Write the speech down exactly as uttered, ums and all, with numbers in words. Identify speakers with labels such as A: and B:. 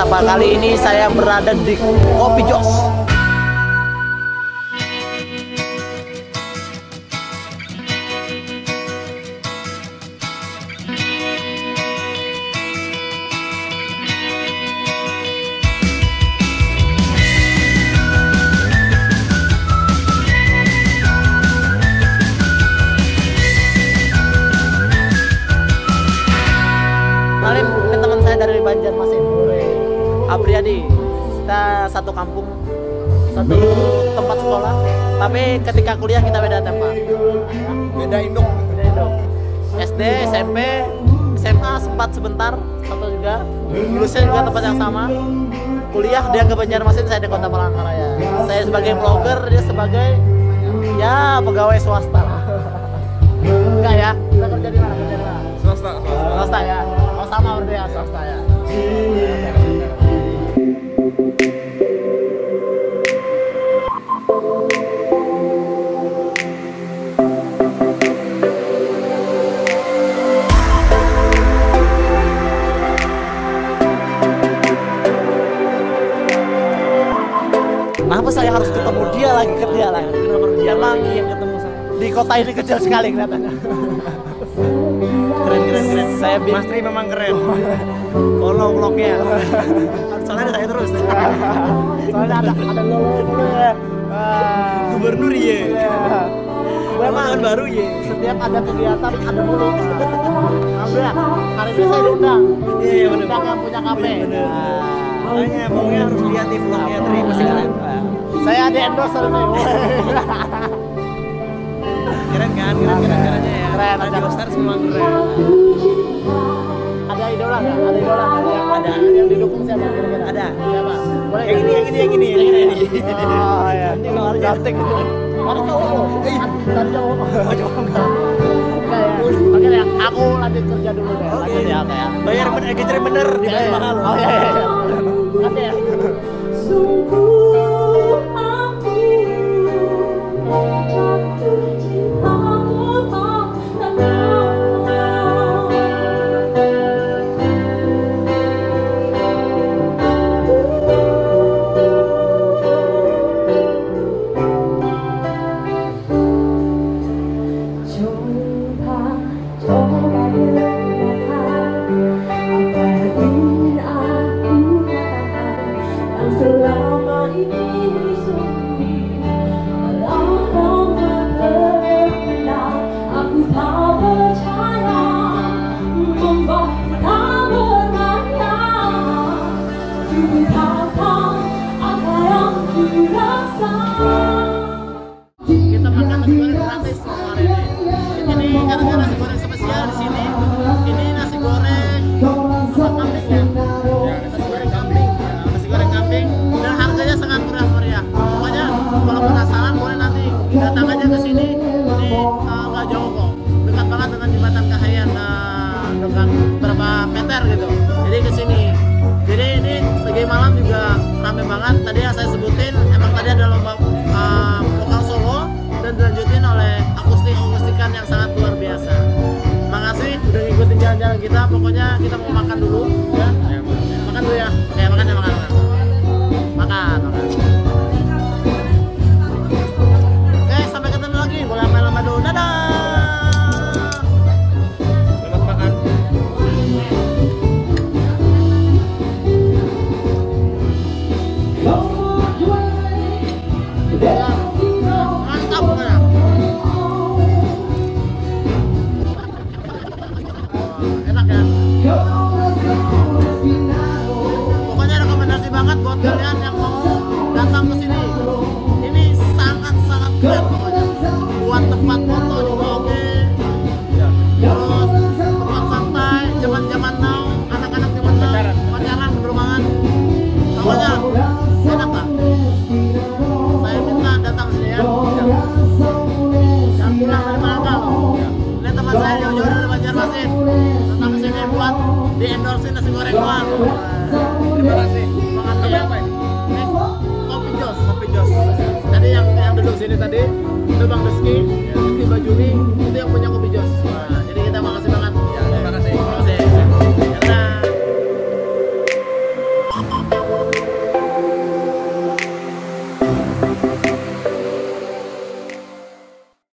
A: Sapa. Kali ini saya berada di Kopi Jos. Kenalin, ini teman saya dari Banjarmasin, Apriyadi. Kita satu kampung, satu tempat sekolah, tapi ketika kuliah kita beda tempat.
B: Beda induk.
A: Beda induk. S D, S M P, S M A sempat sebentar, satu juga. Lulusnya juga tempat yang sama. Kuliah dia ke Banjarmasin, saya di Kota Palangkaraya. Saya sebagai vlogger, dia sebagai ya pegawai swasta. Enggak ya? Kita kerja di mana? Kerja di mana?
B: Swasta, swasta.
A: Swasta ya. Oh sama berarti ya, swasta ya. Kenapa saya harus ketemu dia lagi kerja lagi? Kenapa dia emang yang ketemu sama di kota ini kecil sekali kelihatannya.
B: Keren, keren, keren.
A: Saya bin...
B: Mas Tri memang keren. Follow vlognya. Soalnya ada saya terus.
A: Soalnya ada ada lolo dulu ya.
B: Gubernur ye.
A: Memang
B: Tahun baru ye.
A: setiap ada kegiatan ada mulu. Alhamdulillah hari ini saya diundang.
B: Iya, iya benar.
A: Undang yang punya kafe.
B: Bener. Makanya pokoknya harus lihat nih vlognya Tri pasti keren.
A: Saya di endorse hari ini.
B: Keren kan? Keren keren caranya ya.
A: Keren,
B: Radio Stars memang keren.
A: Ada idola nggak? Ada idola nggak? Yang
B: Ada.
A: Yang didukung siapa kira-kira?
B: Ada.
A: Siapa? Boleh
B: Yang ini, yang ini, yang ini, yang ini. yang ini.
A: Oh iya.
B: Nanti kalau ada
A: Cantik gitu. Mana cowok?
B: Eh,
A: Tadi cowok.
B: oh coba enggak.
A: Enggak ya. Oke ya, aku lanjut kerja dulu deh.
B: Oke.
A: Lanjut ya, oke ya.
B: Bayar bener, gajinya bener, dibayar mahal.
A: Oh iya iya. iya. Kasih ya.
C: Sungguh aku jatuh cintamu tak coba, coba dengarkan apa yang ingin aku katakan yang selama ini disembunyi dalam momen terpendam. Aku tak percaya membuat kita bermayang untuk katakan apa yang ku rasa.
A: Kita makan nasi goreng gratis hari ini. Ini karena nasi goreng spesial di sini. Ini nasi goreng apa kambing ya? Ya, nasi goreng kambing. Ya, nasi goreng kambing dan harganya sangat murah meriah. Pokoknya kalau penasaran boleh nanti datang aja ke sini. Ini uh, nggak jauh kok, dekat banget dengan jembatan Kahayan, uh, dekat berapa meter gitu. Jadi ke sini. Jadi ini lagi malam juga rame banget. Tadi yang saya sebutin emang tadi ada lomba uh, lokal Solo dan dilanjutin oleh akustik-akustikan yang sangat luar biasa. Makasih udah ngikutin jalan-jalan kita. Pokoknya kita mau makan dulu ya. Makan dulu ya. Kayak makan ya makan. Makan, makan. Oke, sampai ketemu lagi. Boleh lama-lama dulu. Dadah.
B: Selamat makan.
A: Mantap pokoknya. Enak ya. Pokoknya rekomendasi banget buat kalian yang mau datang ke sini. Ini sangat-sangat keren pokoknya. Buat tempat foto juga oke. Terus tempat santai, zaman-zaman now, anak-anak zaman now, pacaran bener banget. Pokoknya enak lah. Saya minta datang sini ya. Jangan pulang dari Malaka loh. Ini teman saya jauh-jauh dari Banjarmasin. Datang ke sini buat di endorsein nasi goreng doang.
B: Terima kasih.
A: Makasih ya.
B: Apa ini?
A: Ini Kopi Jos.
B: Kopi Jos.
A: Tadi yang yang duduk sini tadi itu Bang Rizky.